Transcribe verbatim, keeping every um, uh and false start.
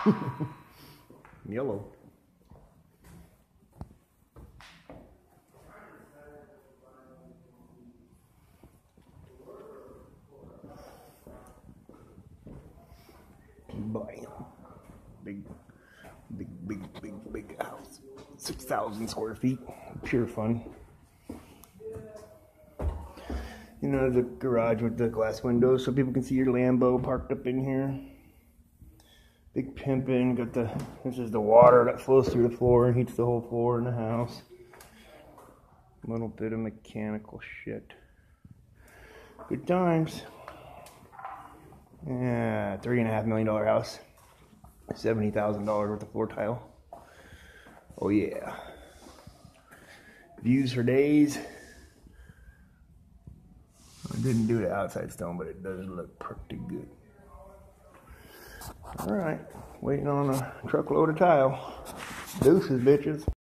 Yellow. Bam. Big, big, big, big, big house. six thousand square feet. Pure fun. You know, the garage with the glass windows so people can see your Lambo parked up in here. Big pimpin'. Got the, this is the water that flows through the floor and heats the whole floor in the house. A little bit of mechanical shit. Good times. Yeah, three and a half million dollar house. seventy thousand dollars worth of floor tile. Oh yeah. Views for days. I didn't do the outside stone, but it does look pretty good. Alright, waiting on a truckload of tile. Deuces, bitches.